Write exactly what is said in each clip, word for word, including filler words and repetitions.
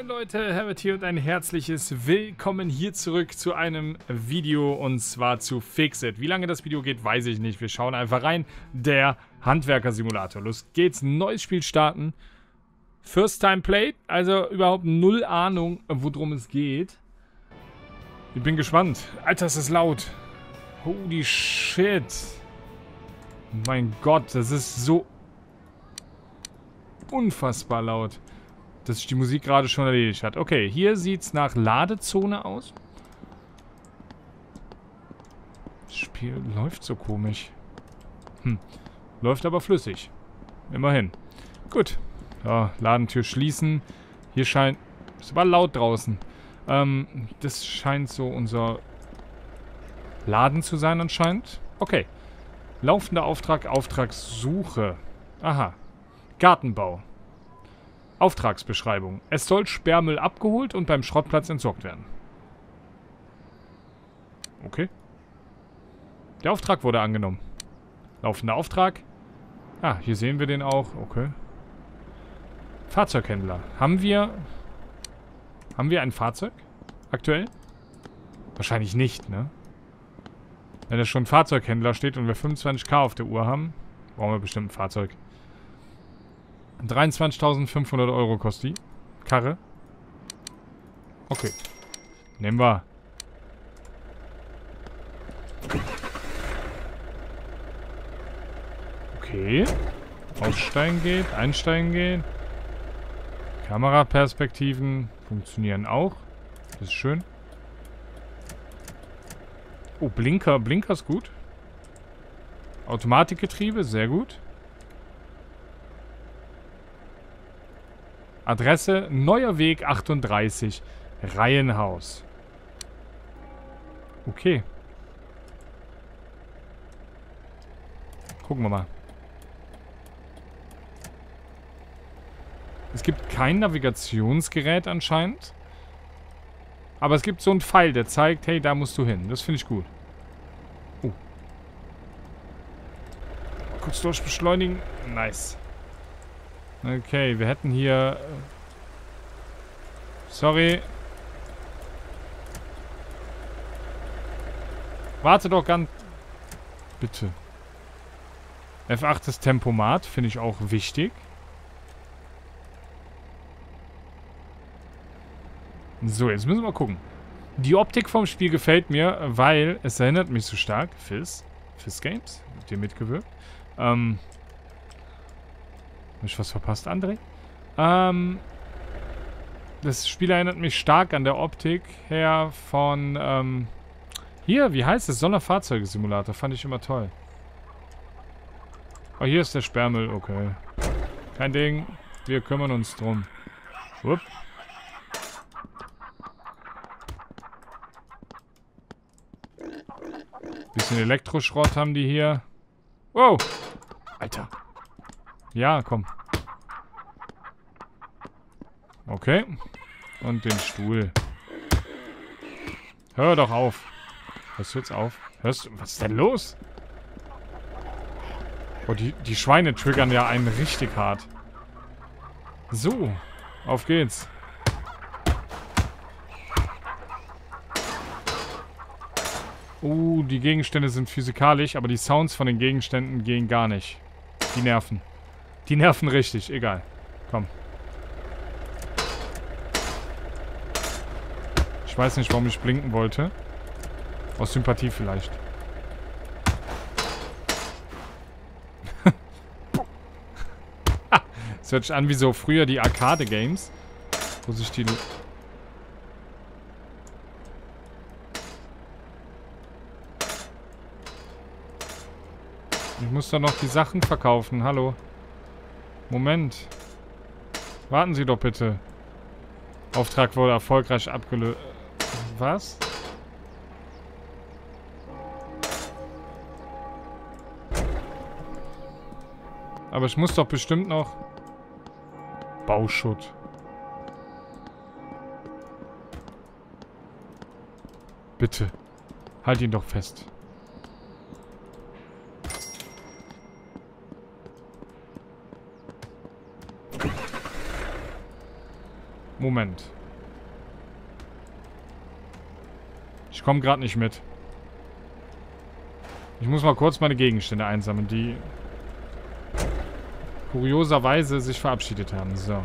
Moin Leute, Herbert hier und ein herzliches Willkommen hier zurück zu einem Video und zwar zu Fix-It. Wie lange das Video geht, weiß ich nicht. Wir schauen einfach rein. Der Handwerker-Simulator. Los geht's, neues Spiel starten. First time played, also überhaupt null Ahnung, worum es geht. Ich bin gespannt. Alter, ist das laut. Holy shit. Mein Gott, das ist so unfassbar laut, dass sich die Musik gerade schon erledigt hat. Okay, hier sieht es nach Ladezone aus. Das Spiel läuft so komisch. Hm. Läuft aber flüssig. Immerhin. Gut. Ja, Ladentür schließen. Hier scheint... Es war laut draußen. Ähm, das scheint so unser Laden zu sein anscheinend. Okay. Laufender Auftrag, Auftragssuche. Aha. Gartenbau. Auftragsbeschreibung. Es soll Sperrmüll abgeholt und beim Schrottplatz entsorgt werden. Okay. Der Auftrag wurde angenommen. Laufender Auftrag. Ah, hier sehen wir den auch. Okay. Fahrzeughändler. Haben wir... Haben wir ein Fahrzeug? Aktuell? Wahrscheinlich nicht, ne? Wenn da schon ein Fahrzeughändler steht und wir fünfundzwanzigtausend auf der Uhr haben, brauchen wir bestimmt ein Fahrzeug. dreiundzwanzigtausendfünfhundert Euro kostet die Karre. Okay. Nehmen wir. Okay. Aussteigen geht, einsteigen geht. Kameraperspektiven funktionieren auch. Das ist schön. Oh, Blinker. Blinker ist gut. Automatikgetriebe, sehr gut. Adresse Neuer Weg achtunddreißig, Reihenhaus. Okay. Gucken wir mal. Es gibt kein Navigationsgerät anscheinend. Aber es gibt so einen Pfeil, der zeigt, hey, da musst du hin. Das finde ich gut. Oh. Kurz durchbeschleunigen. Nice. Okay, wir hätten hier... Sorry. Warte doch ganz... Bitte. F acht ist Tempomat, finde ich auch wichtig. So, jetzt müssen wir mal gucken. Die Optik vom Spiel gefällt mir, weil es erinnert mich so stark. Fizz. Fizz Games. Habt ihr mitgewirkt? Ähm... Habe ich was verpasst, André? Ähm, das Spiel erinnert mich stark an der Optik her von, ähm, hier, wie heißt es? Sonderfahrzeuge-Simulator. Fand ich immer toll. Oh, hier ist der Sperrmüll. Okay. Kein Ding. Wir kümmern uns drum. Upp. Bisschen Elektroschrott haben die hier. Wow. Alter. Ja, komm. Okay. Und den Stuhl. Hör doch auf. Hörst du jetzt auf? Hörst du? Was ist denn los? Oh, die, die Schweine triggern ja einen richtig hart. So. Auf geht's. Uh, die Gegenstände sind physikalisch, aber die Sounds von den Gegenständen gehen gar nicht. Die nerven. Die nerven richtig. Egal. Komm. Ich weiß nicht, warum ich blinken wollte. Aus Sympathie vielleicht. Das hört sich an wie so früher die Arcade-Games. Wo sich die... Ich muss doch noch die Sachen verkaufen. Hallo. Moment. Warten Sie doch bitte. Auftrag wurde erfolgreich abgelöst. Was? Aber ich muss doch bestimmt noch... Bauschutt. Bitte. Halt ihn doch fest. Moment. komme gerade nicht mit. Ich muss mal kurz meine Gegenstände einsammeln, die kurioserweise sich verabschiedet haben. So.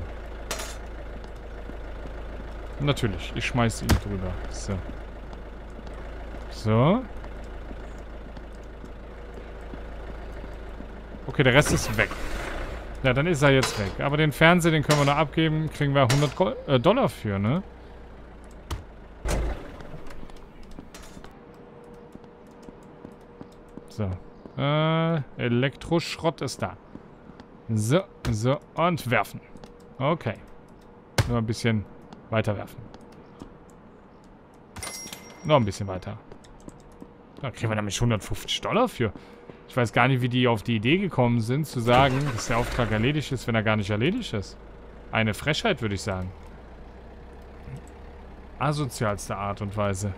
Natürlich, ich schmeiße ihn drüber. So. So. Okay, der Rest ist weg. Ja, dann ist er jetzt weg. Aber den Fernseher, den können wir noch abgeben. Kriegen wir hundert Gold, äh, Dollar für, ne? So. Äh, Elektroschrott ist da. So, so. Und werfen. Okay. Nur ein bisschen weiter werfen. Noch ein bisschen weiter. Da kriegen wir nämlich hundertfünfzig Dollar für. Ich weiß gar nicht, wie die auf die Idee gekommen sind, zu sagen, dass der Auftrag erledigt ist, wenn er gar nicht erledigt ist. Eine Frechheit, würde ich sagen. Asozialste Art und Weise.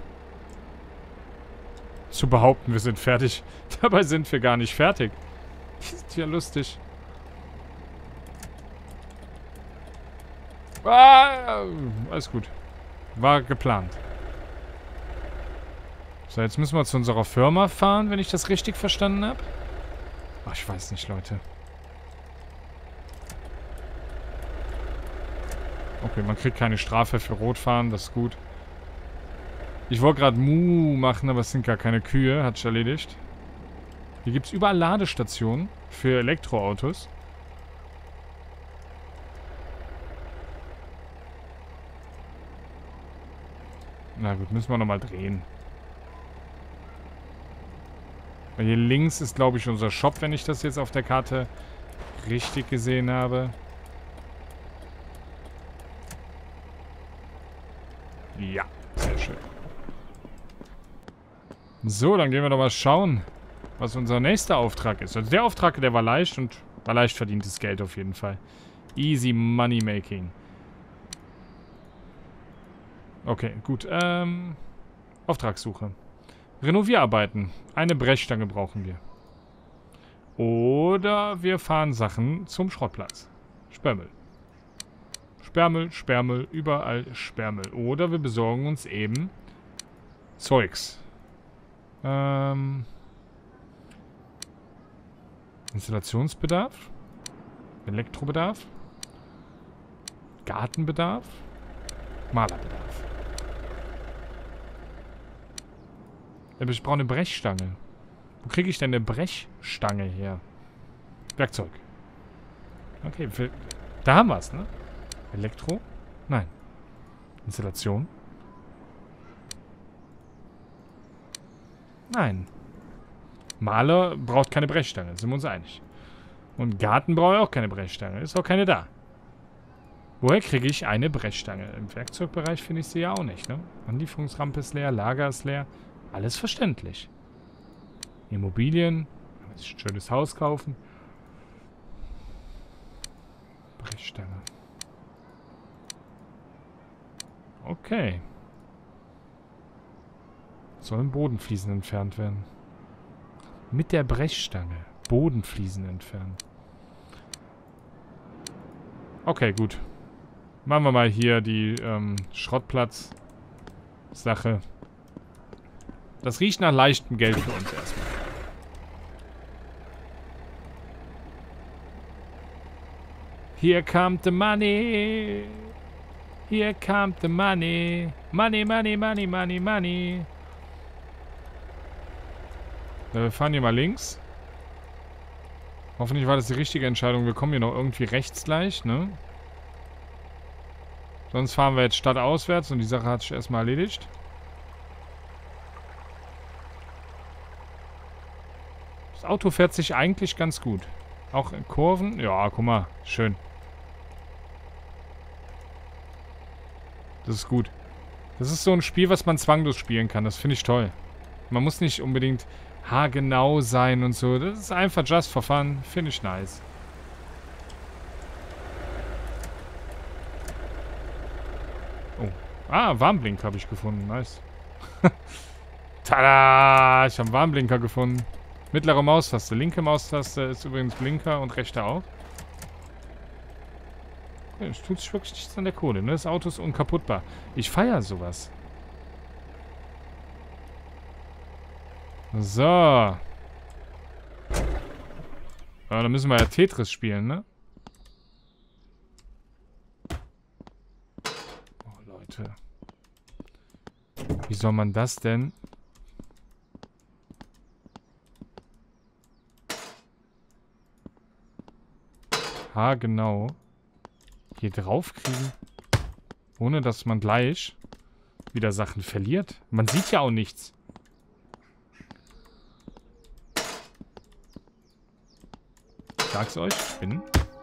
Zu behaupten, wir sind fertig. Dabei sind wir gar nicht fertig. Ist ja lustig. Ah, alles gut. War geplant. So, jetzt müssen wir zu unserer Firma fahren, wenn ich das richtig verstanden habe. Ach, ich weiß nicht, Leute. Okay, man kriegt keine Strafe für Rotfahren, das ist gut. Ich wollte gerade Mu machen, aber es sind gar keine Kühe, hat sich erledigt. Hier gibt es überall Ladestationen für Elektroautos. Na gut, müssen wir nochmal drehen. Weil hier links ist, glaube ich, unser Shop, wenn ich das jetzt auf der Karte richtig gesehen habe. Ja, sehr schön. So, dann gehen wir doch mal schauen, was unser nächster Auftrag ist. Also der Auftrag, der war leicht und war leicht verdientes Geld auf jeden Fall. Easy Money Making. Okay, gut. Ähm, Auftragssuche. Renovierarbeiten. Eine Brechstange brauchen wir. Oder wir fahren Sachen zum Schrottplatz. Sperrmüll. Sperrmüll, Sperrmüll, überall Sperrmüll. Oder wir besorgen uns eben Zeugs. Ähm, Installationsbedarf. Elektrobedarf. Gartenbedarf. Malerbedarf. Ich brauche eine Brechstange. Wo kriege ich denn eine Brechstange her? Werkzeug. Okay, für, da haben wir es, ne? Elektro? Nein. Installation? Nein. Maler braucht keine Brechstange, sind wir uns einig. Und Garten braucht auch keine Brechstange, ist auch keine da. Woher kriege ich eine Brechstange? Im Werkzeugbereich finde ich sie ja auch nicht, ne? Anlieferungsrampe ist leer, Lager ist leer. Alles verständlich. Immobilien. Ein schönes Haus kaufen. Brechstange. Okay. Sollen Bodenfliesen entfernt werden. Mit der Brechstange. Bodenfliesen entfernen. Okay, gut. Machen wir mal hier die ähm, Schrottplatz-Sache. Das riecht nach leichtem Geld für uns erstmal. Here comes the money. Here comes the money. Money, money, money, money, money. Wir fahren hier mal links. Hoffentlich war das die richtige Entscheidung. Wir kommen hier noch irgendwie rechts gleich, ne? Sonst fahren wir jetzt stadtauswärts und die Sache hat sich erstmal erledigt. Das Auto fährt sich eigentlich ganz gut. Auch in Kurven. Ja, guck mal. Schön. Das ist gut. Das ist so ein Spiel, was man zwanglos spielen kann. Das finde ich toll. Man muss nicht unbedingt haargenau sein und so. Das ist einfach just for fun. Finde ich nice. Oh. Ah, Warnblink habe ich gefunden. Nice. Tada! Ich habe einen Warnblinker gefunden. Mittlere Maustaste. Linke Maustaste ist übrigens Blinker und rechte auch. Okay, es tut sich wirklich nichts an der Kohle, ne? Das Auto ist unkaputtbar. Ich feiere sowas. So. Ja, dann müssen wir ja Tetris spielen, ne? Oh, Leute. Wie soll man das denn? Ha, genau. Hier drauf kriegen. Ohne dass man gleich wieder Sachen verliert. Man sieht ja auch nichts. Ich sag's euch, ich bin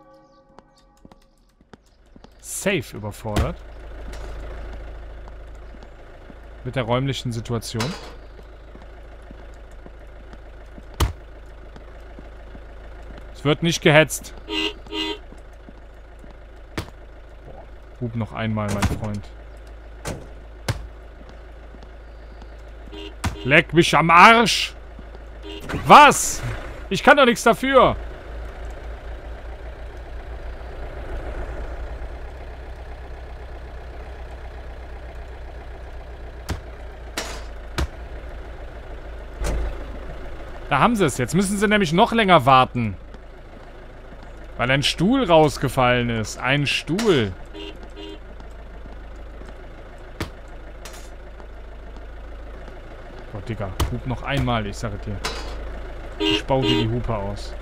safe überfordert. Mit der räumlichen Situation. Es wird nicht gehetzt. Boah, hub noch einmal, mein Freund. Leck mich am Arsch! Was? Ich kann doch nichts dafür! Da haben sie es. Jetzt müssen sie nämlich noch länger warten. Weil ein Stuhl rausgefallen ist. Ein Stuhl. Oh, Digga. Hub noch einmal, ich sage dir. Ich baue dir die Hupe aus.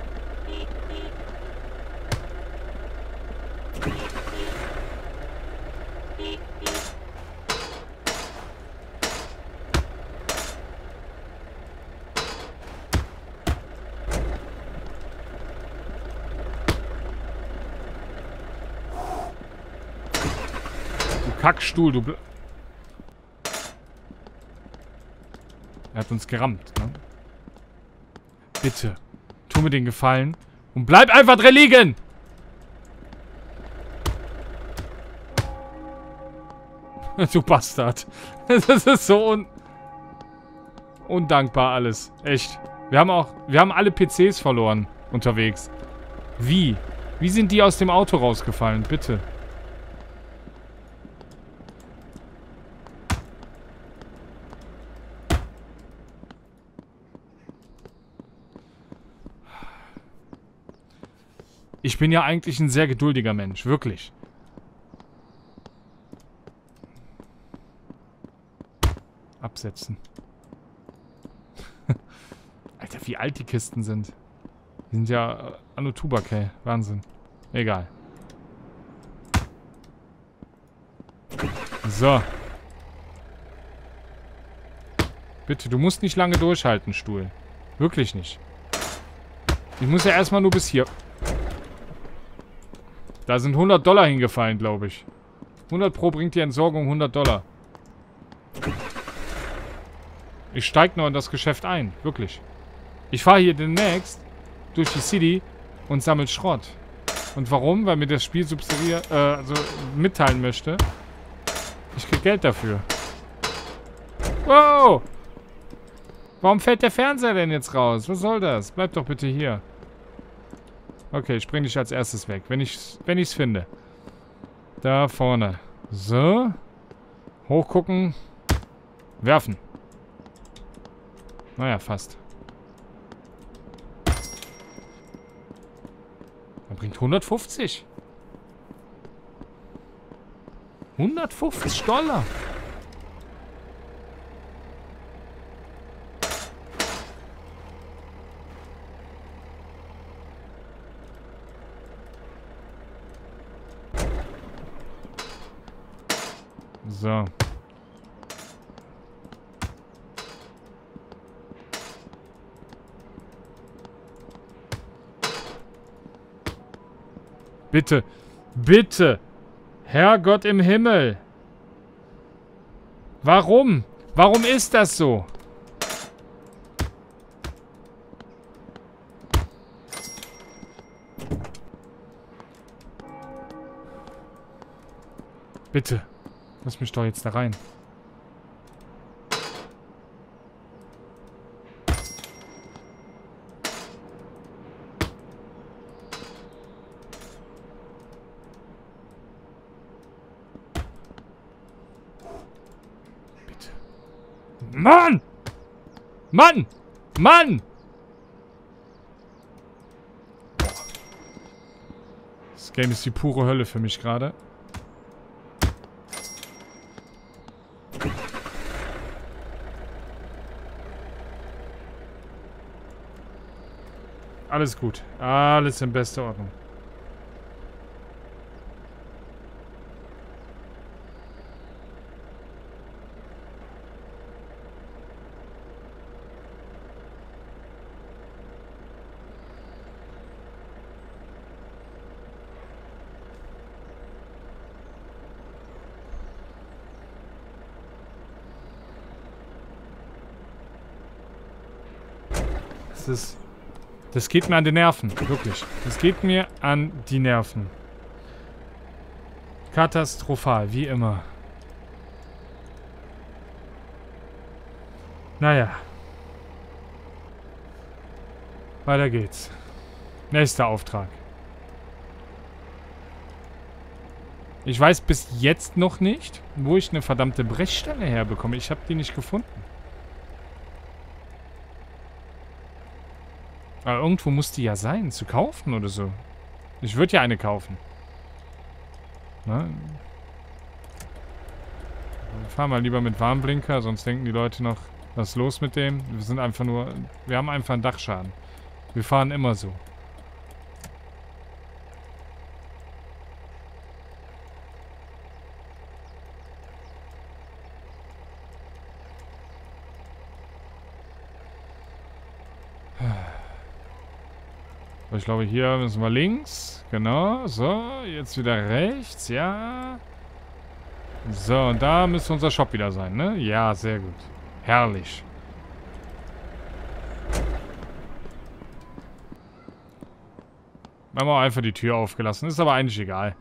Kackstuhl, du Bl Er hat uns gerammt, ne? Bitte, tu mir den Gefallen und bleib einfach drin liegen! Du Bastard. Das ist so un undankbar alles. Echt. Wir haben auch, wir haben alle P Cs verloren unterwegs. Wie? Wie sind die aus dem Auto rausgefallen? Bitte. Ich bin ja eigentlich ein sehr geduldiger Mensch, wirklich. Absetzen. Alter, wie alt die Kisten sind. Die sind ja äh, Anno Tubak, Wahnsinn. Egal. So. Bitte, du musst nicht lange durchhalten, Stuhl. Wirklich nicht. Ich muss ja erstmal nur bis hier. Da sind hundert Dollar hingefallen, glaube ich. hundert Pro bringt die Entsorgung hundert Dollar. Ich steige noch in das Geschäft ein. Wirklich. Ich fahre hier demnächst durch die City und sammle Schrott. Und warum? Weil mir das Spiel subsidiert, äh, also mitteilen möchte. Ich krieg Geld dafür. Wow! Warum fällt der Fernseher denn jetzt raus? Was soll das? Bleib doch bitte hier. Okay, ich bring dich als erstes weg, wenn ich wenn ich's finde. Da vorne. So. Hochgucken. Werfen. Naja, fast. Er bringt hundertfünfzig. hundertfünfzig Dollar. So. Bitte. Bitte. Herrgott im Himmel. Warum? Warum ist das so? Bitte. Lass mich doch jetzt da rein. Bitte. Mann! Mann! Mann! Das Game ist die pure Hölle für mich gerade. Alles gut. Alles in bester Ordnung. Das ist... Das geht mir an die Nerven. Wirklich. Das geht mir an die Nerven. Katastrophal, wie immer. Naja. Weiter geht's. Nächster Auftrag. Ich weiß bis jetzt noch nicht, wo ich eine verdammte Brechstange herbekomme. Ich habe die nicht gefunden. Aber irgendwo muss die ja sein, zu kaufen oder so. Ich würde ja eine kaufen. Na? Wir fahren mal lieber mit Warnblinker, sonst denken die Leute noch, was ist los mit dem? Wir sind einfach nur, wir haben einfach einen Dachschaden. Wir fahren immer so. Ich glaube, hier müssen wir links. Genau. So, jetzt wieder rechts. Ja. So, und da müsste unser Shop wieder sein, ne? Ja, sehr gut. Herrlich. Wir haben auch einfach die Tür aufgelassen. Ist aber eigentlich egal.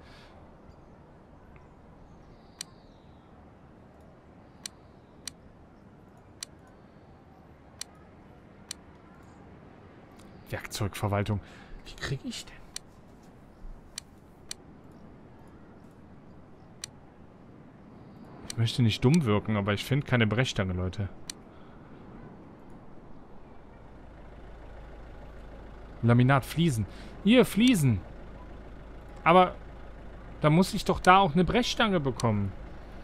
Werkzeugverwaltung. Wie kriege ich denn? Ich möchte nicht dumm wirken, aber ich finde keine Brechstange, Leute. Laminat, Fliesen. Hier, Fliesen. Aber da muss ich doch da auch eine Brechstange bekommen.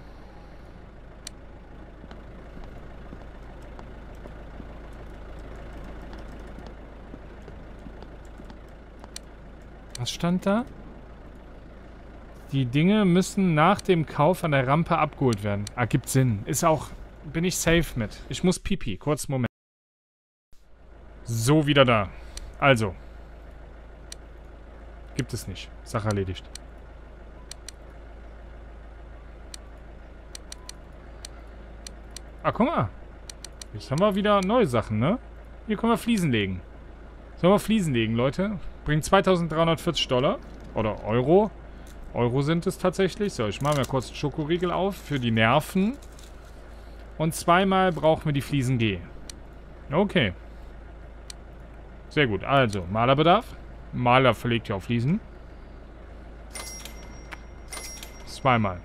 Was stand da? Die Dinge müssen nach dem Kauf an der Rampe abgeholt werden. Ah, gibt Sinn. Ist auch... Bin ich safe mit. Ich muss pipi. Kurz Moment. So, wieder da. Also. Gibt es nicht. Sache erledigt. Ah, guck mal. Jetzt haben wir wieder neue Sachen, ne? Hier können wir Fliesen legen. Sollen wir Fliesen legen, Leute? Bringt zweitausenddreihundertvierzig Dollar. Oder Euro. Euro sind es tatsächlich. So, ich mache mir kurz einen Schokoriegel auf für die Nerven. Und zweimal brauchen wir die Fliesen G. Okay. Sehr gut. Also, Malerbedarf. Maler verlegt ja auf Fliesen. Zweimal.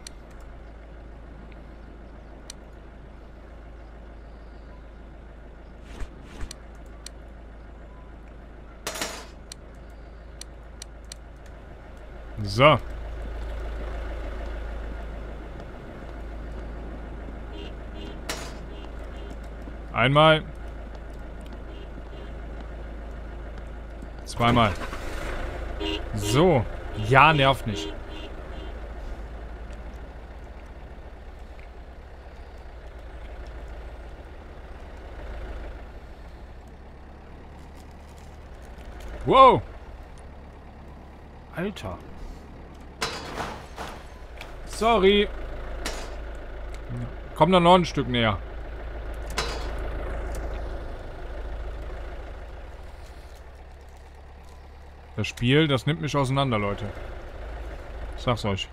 So. Einmal. Zweimal. So. Ja, nervt nicht. Wow. Alter. Sorry. Komm da noch ein Stück näher. Das Spiel, das nimmt mich auseinander, Leute. Ich sag's euch.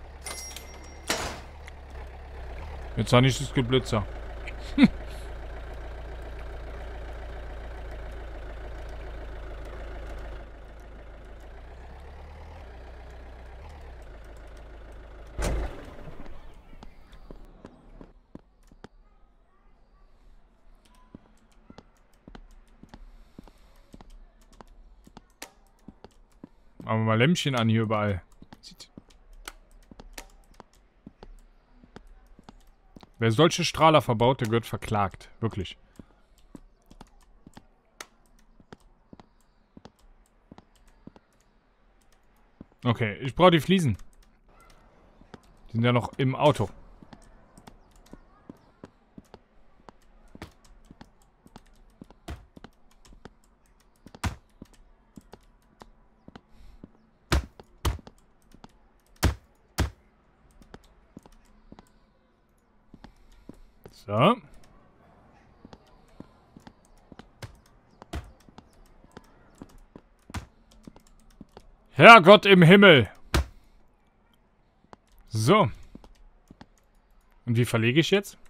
Jetzt habe ich das Geblitzer. Hm. Aber mal Lämpchen an hier überall. Sieht. Wer solche Strahler verbaut, der wird verklagt. Wirklich. Okay, ich brauche die Fliesen. Die sind ja noch im Auto. So. Herrgott im Himmel. So. Und wie verlege ich jetzt?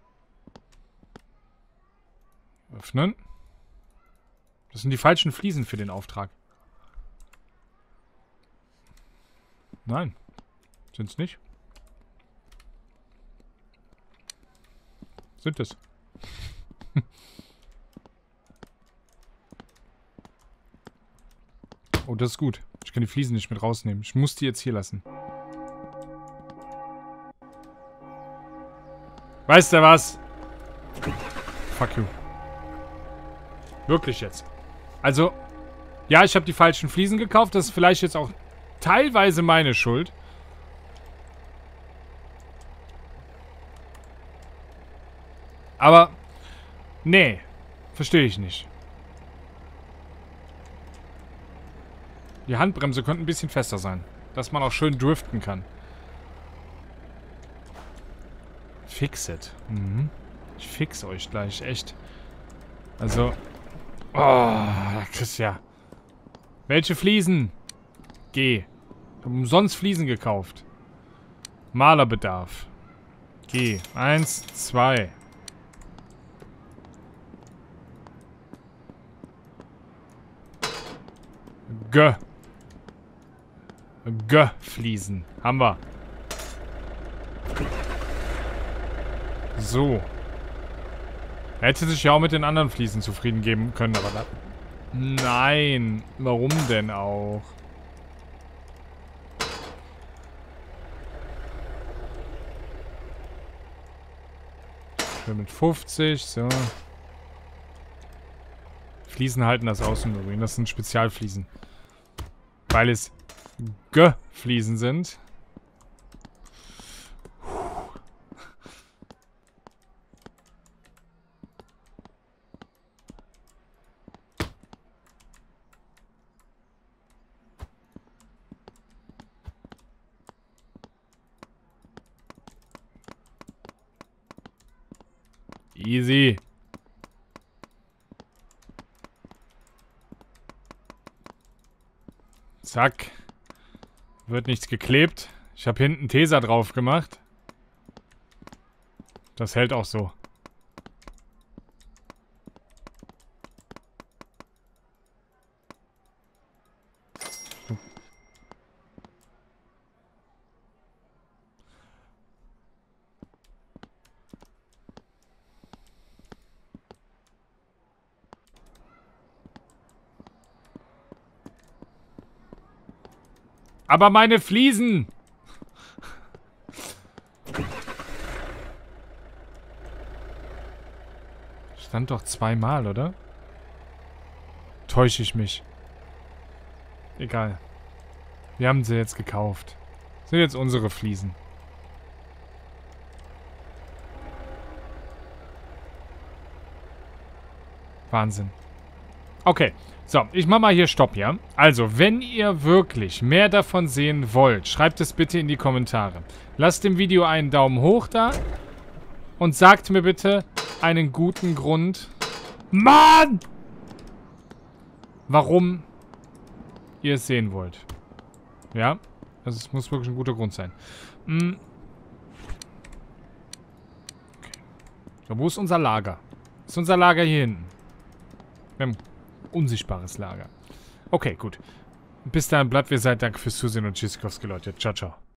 Öffnen. Das sind die falschen Fliesen für den Auftrag. Nein. Sind's nicht. Sind es. Oh, das ist gut. Ich kann die Fliesen nicht mit rausnehmen. Ich muss die jetzt hier lassen. Weißt du was? Fuck you. Wirklich jetzt. Also, ja, ich habe die falschen Fliesen gekauft. Das ist vielleicht jetzt auch teilweise meine Schuld. Aber, nee, verstehe ich nicht. Die Handbremse könnte ein bisschen fester sein. Dass man auch schön driften kann. Fix it. Mhm. Ich fix euch gleich, echt. Also, oh, Chris, ja. Welche Fliesen? Geh. Ich habe umsonst Fliesen gekauft. Malerbedarf. Geh. Eins, zwei. G. G-Fliesen. Haben wir. So. Er hätte sich ja auch mit den anderen Fliesen zufrieden geben können, aber da... Nein. Warum denn auch? Schön mit fünfzig, so. Fliesen halten das aus im Übrigen. Das sind Spezialfliesen. Weil es G-Fliesen sind. Easy. Zack. Wird nichts geklebt. Ich habe hinten Tesa drauf gemacht. Das hält auch so. Aber meine Fliesen! Stand doch zweimal, oder? Täusche ich mich. Egal. Wir haben sie jetzt gekauft. Das sind jetzt unsere Fliesen. Wahnsinn. Okay. So, ich mach mal hier Stopp, ja? Also, wenn ihr wirklich mehr davon sehen wollt, schreibt es bitte in die Kommentare. Lasst dem Video einen Daumen hoch da. Und sagt mir bitte einen guten Grund. Mann! Warum ihr es sehen wollt. Ja? Also, es muss wirklich ein guter Grund sein. Hm. Okay. So, wo ist unser Lager? Ist unser Lager hier hinten? Wir haben unsichtbares Lager. Okay, gut. Bis dahin bleibt wir seid. Danke fürs Zusehen und tschüssikowski, Leute. Ciao, ciao.